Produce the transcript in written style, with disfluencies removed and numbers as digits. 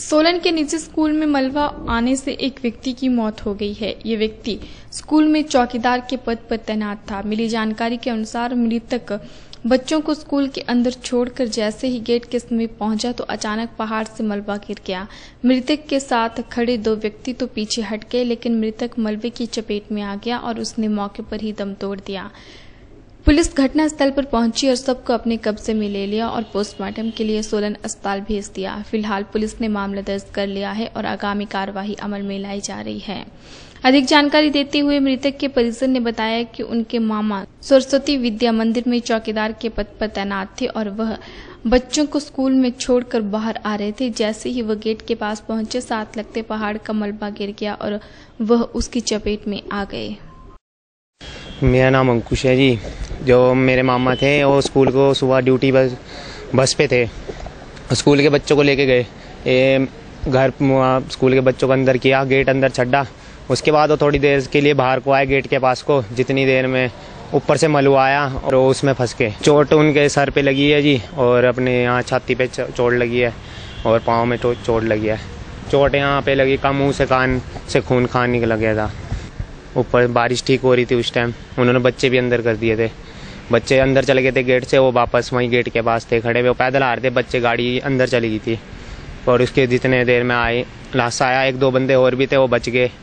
सोलन के निजी स्कूल में मलबा आने से एक व्यक्ति की मौत हो गई है। ये व्यक्ति स्कूल में चौकीदार के पद पर तैनात था। मिली जानकारी के अनुसार मृतक बच्चों को स्कूल के अंदर छोड़कर जैसे ही गेट के समीप पहुंचा तो अचानक पहाड़ से मलबा गिर गया। मृतक के साथ खड़े दो व्यक्ति तो पीछे हट गए, लेकिन मृतक मलबे की चपेट में आ गया और उसने मौके पर ही दम तोड़ दिया। पुलिस घटनास्थल पर पहुंची और सबको अपने कब्जे में ले लिया और पोस्टमार्टम के लिए सोलन अस्पताल भेज दिया। फिलहाल पुलिस ने मामला दर्ज कर लिया है और आगामी कार्रवाई अमल में लाई जा रही है। अधिक जानकारी देते हुए मृतक के परिजन ने बताया कि उनके मामा सरस्वती विद्या मंदिर में चौकीदार के पद पर तैनात थे और वह बच्चों को स्कूल में छोड़कर बाहर आ रहे थे। जैसे ही वह गेट के पास पहुंचे, साथ लगते पहाड़ का मलबा गिर गया और वह उसकी चपेट में आ गए। मेरा नाम अंकुश है जी। जो मेरे मामा थे वो स्कूल को सुबह ड्यूटी बस पे थे, स्कूल के बच्चों को लेके गए। घर स्कूल के बच्चों को अंदर किया, गेट अंदर छड्डा। उसके बाद वो थोड़ी देर के लिए बाहर को आए गेट के पास को, जितनी देर में ऊपर से मलबा आया और वो उसमें फंस गए। चोट उनके सर पे लगी है जी और अपने यहाँ छाती पे चोट लगी है और पाँव में चोट लगी है। चोट यहाँ पे लगी, मुँह से कान से खून निकल गया था। ऊपर बारिश ठीक हो रही थी उस टाइम, उन्होंने बच्चे भी अंदर कर दिए थे। बच्चे अंदर चले गए थे गेट से, वो वापस वहीं गेट के पास थे खड़े हुए, वो पैदल आ रहे थे। बच्चे गाड़ी अंदर चली गई थी और उसके जितने देर में आए लास्ट आया, एक दो बंदे और भी थे, वो बच गए।